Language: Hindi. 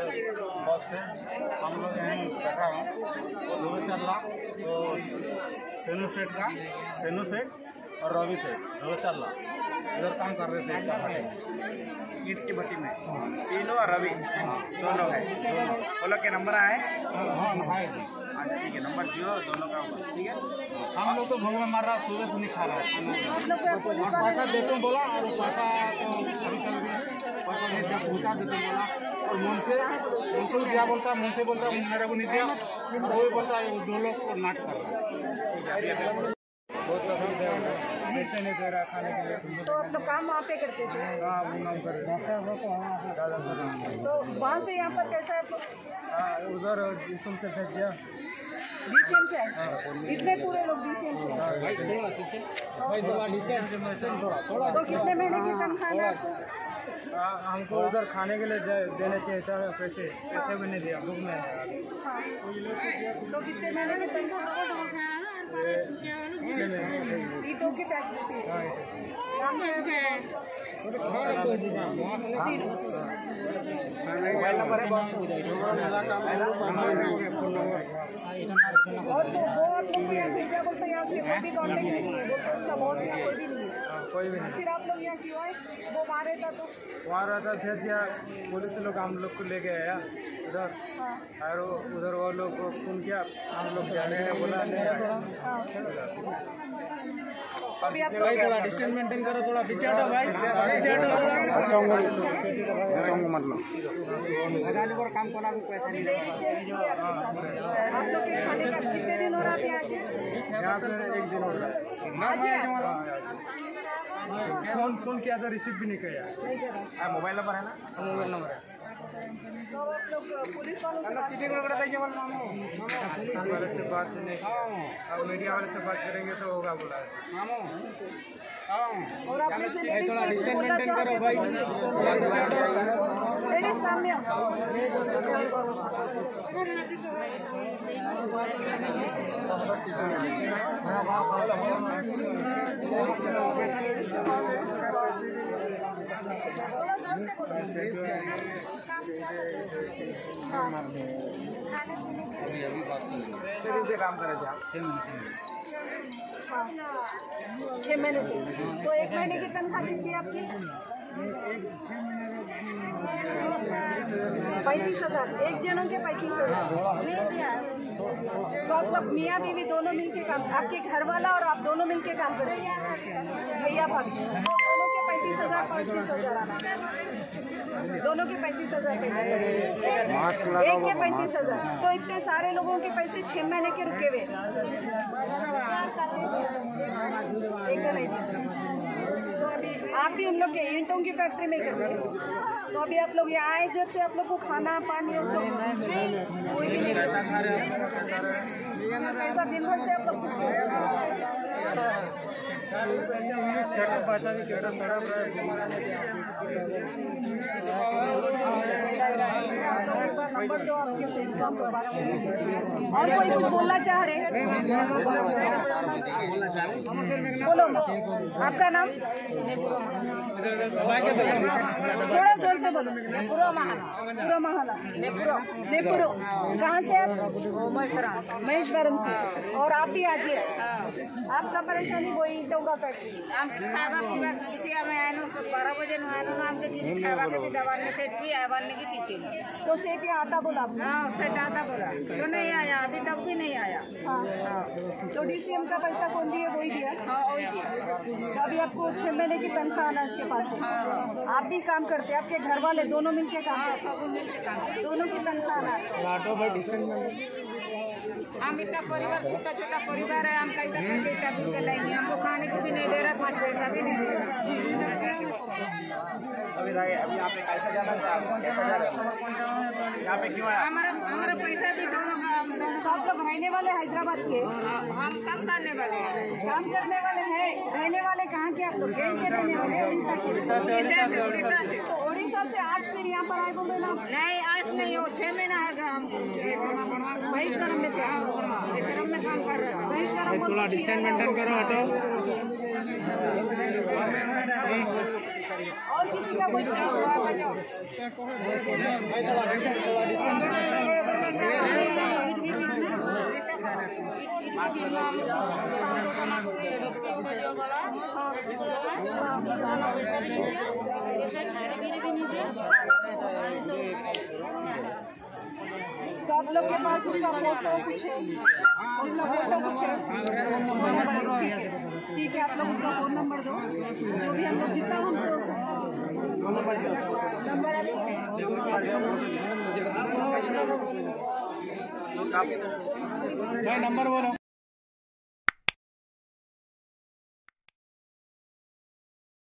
बस से हम लोग यहीं बैठा हूँ, वो दोनों चल रहा। तो सेनू सेठ और रवि सेठ दोनों चल रहा, इधर काम कर रहे थे ईट की भट्टी में। सीनू और रवि दोनों है, वो लोग के नंबर आए? हाँ ठीक है, नंबर दियो दोनों का होगा। ठीक है, हम लोग तो भूख में मर रहा, सुबह से नहीं खा रहा है। और पैसा देते बोला, और पैसा तो अभी चल गया, पैसा नहीं दिया, पहुँचा देते बोला। और मन से दिया बोलता, मन से बोलता मेरे को नहीं दिया, वो भी बोलता है, दो लोग को नाट कर रहा है। पैसे नहीं दे रहा खाने के लिए। तो आप लोग काम वहाँ पे करते थे? हाँ, वो काम कर रहे थे। तो वहाँ से यहाँ पर कैसा है? हाँ, उधर जिसम से भेज दिया। डीसीएम से? इतने पूरे लोग डीसीएम से? तो कितने महीने की तनख्वाह है आपको? हमको उधर खाने के लिए देने चाहिए था, पैसे भी नहीं दिया, भूख में। तो कितने महीने की तनख्वाह? ईटों की फैक्ट्री थी। मोबाइल नंबर है बॉस। और तो वो आप लोग यहाँ भेजा बोलते हैं, यहाँ उसके कोई भी कांटेक्ट नहीं है, वो तो उसका बॉस यहाँ कोई भी नहीं है। कोई भी नहीं। फिर आप लोग यहाँ क्यों आए? वो वहाँ रहता तो? वहाँ रहता भेज दिया, पुलिस लोग हम लोग को लेके आया उधर। और उधर वो लोग को फोन किया, हम लोग जाने का बोला नहीं। अभी आप भाई थोड़ा डिस्टेंस मेंटेन करो, थोड़ा पीछे हटो भाई, पीछे हटो थोड़ा। मतलब काम को लागू पैसा नहीं। आप लोग के खाने का कितने दिन हो रहा है यहाँ के? यहाँ पे 1 दिन हो रहा है। फोन किया था, रिसीव भी नहीं किया। मोबाइल नंबर है ना? मोबाइल नंबर है। तो आप लोग पुलिस वालों से वाले से बात नहीं, अब मीडिया वाले से बात करेंगे तो होगा बोला है। और आपने से थोड़ा डिस्टेंस मेंटेन करो भाई, लेडीज सामने आओ। काम करे थे आप? 6 महीने से। तो 1 महीने की तनख्वाह कितनी है आपकी? 35,000। एक जनों के 35,000। तो आप लोग मियाँ बीवी दोनों मिलके काम, आपके घर वाला और आप दोनों मिलके काम करते हैं? भैया भाभी दोनों के 35,000 दोनों के 35,000 एक के 35,000। तो इतने सारे लोगों के पैसे 6 महीने के रुके हुए। तो अभी आप भी उन लोग के ईंटों की फैक्ट्री में करते हैं? तो अभी आप लोग यहाँ आए जब से आप लोग को खाना पानी और सब कोई भी नहीं पैसा दिन भर से आप लोग नंबर दो आपके से इनकम। और कोई कुछ बोलना चाह रहे? बोलो। आपका नाम? थोड़ा जोर से बोलो। पूरा महला नेपुरो। कहाँ से आप? महेश्वरम से। और आप भी आगे आपका परेशानी वही ईंटों का फैक्ट्री? खावा पीवा किसी में आए 12 बजे आए नाम के किसी खावा के भी दवा ने सेट भी आए बनने की किसी तो सेठ यहाँ आता बोला? हाँ सेट आता बोला, तो नहीं आया अभी तक भी नहीं आया। हाँ। तो डीसीएम का पैसा कौन दिया? वही दिया? हाँ वही दिया। तो अभी आपको 6 महीने की तनख्वाह आना इसके पास है। आप भी काम करते हैं, आपके घर वाले दोनों मिलके काम करते हैं? सब मिलकर काम करते। दोनों की तनख्वाह आना? हम इतना परिवार छोटा छोटा परिवार है, हम कैसे करके इतना दूर के लाएंगे? हमको खाने को भी नहीं दे रहा, खाने पैसा भी नहीं दे रहा। अभी यहाँ पे कैसे जाना चाहिए? कैसा जा रहा है यहाँ पे? क्यों आया? हमारा पैसा भी दोनों का। तो आप लोग रहने वाले हैदराबाद के? हम काम करने वाले हैं। काम करने वाले हैं। रहने वाले कहाँ के आप लोग? कहीं के रहने वाले? उड़ीसा के? उड़ीसा से। तो उड़ीसा से आज फिर यहाँ पर आए बोले ना? नहीं आज नहीं हो, 6 महीना है हमको महेश्वरम में थे? महेश्वरम में काम कर रहे हैं। महेश्वरम थोड़ा डिस्टेंस मेंटेन करो, हटो। और किसी का कोई तो आप लोग के पास उसका फोटो कुछ है, उसका फोटो कुछ है? ठीक है, आप लोग उसका फोन नंबर दो, जो भी हम लोग जितना हमसे हो सकता है। नंबर नंबर बोलो।